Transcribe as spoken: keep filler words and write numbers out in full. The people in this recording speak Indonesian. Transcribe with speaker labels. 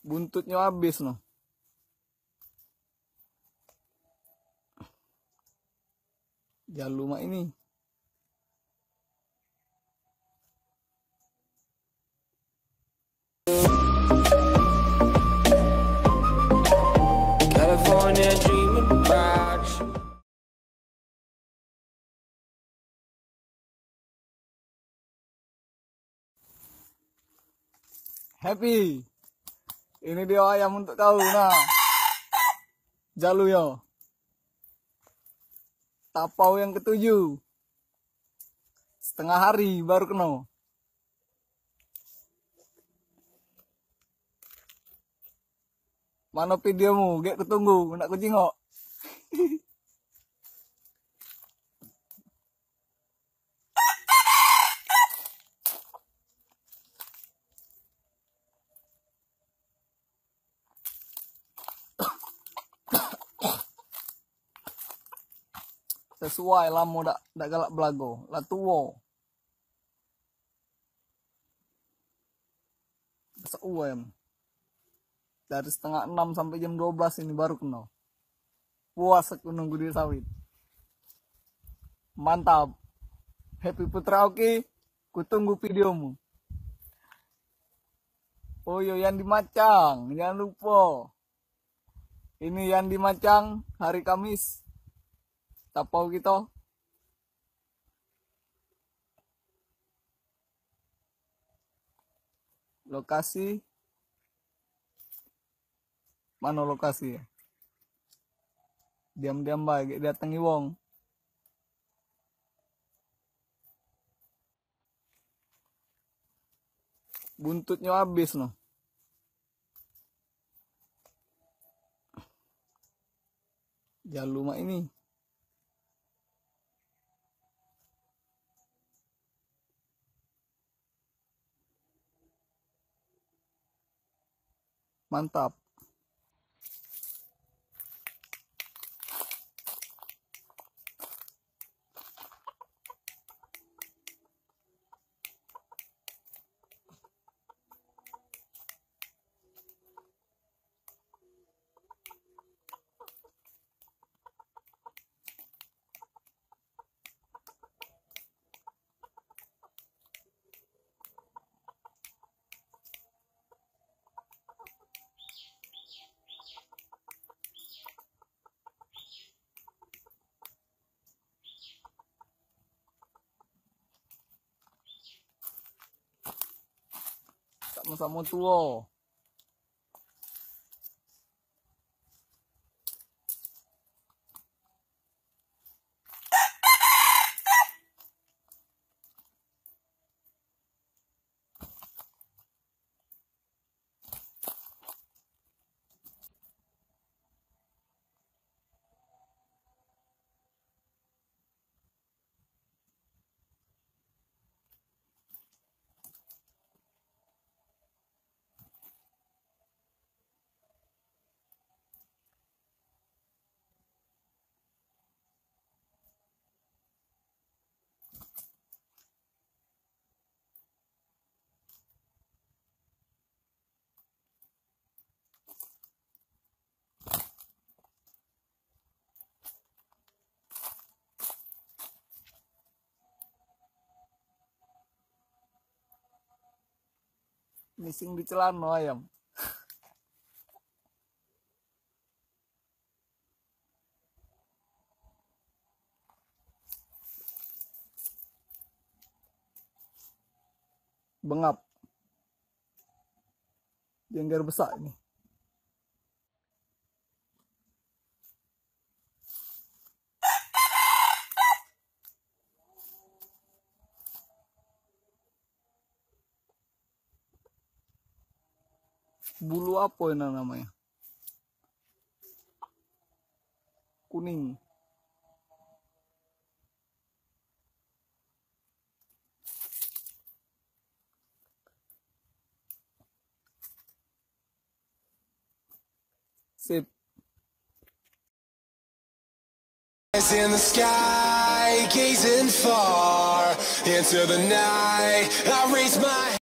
Speaker 1: Buntutnya habis noh. Jalu mak ini.
Speaker 2: California dreaming about you.
Speaker 1: Happy. Ini dia ayam untuk kau nah. Jalu yo. Tapau yang ketujuh. Setengah hari baru kena. Mana videomu? Gek ketunggu, nak ku jengok. Sesuai lah mau dak dak galak belago, lah tuwo. Seuem. Dari setengah enam sampai jam dua belas ini baru kena. Puas aku nunggu di sawit. Mantap. Happy Putra oke. Ku tunggu videomu. Oh yo yang di Macang, jangan lupa. Ini yang di Macang hari Kamis. Tapau kita. Lokasi. Mana lokasi ya? Diam-diam baik datangi wong. Buntutnya habis noh. Jalu mak ini. Mantap. Sama-sama tua. Missing di celana ayam. Bengap. Jengger besar ini. Bulu apa ini namanya? Kuning. Sip.
Speaker 2: In the sky, gazing far into the night, I raise my